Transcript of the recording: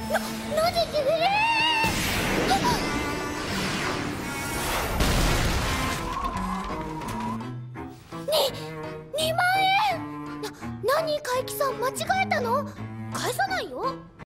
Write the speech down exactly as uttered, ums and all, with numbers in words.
なぜえー、ににまんえん。な何海木さん、間違えたの？返さないよ。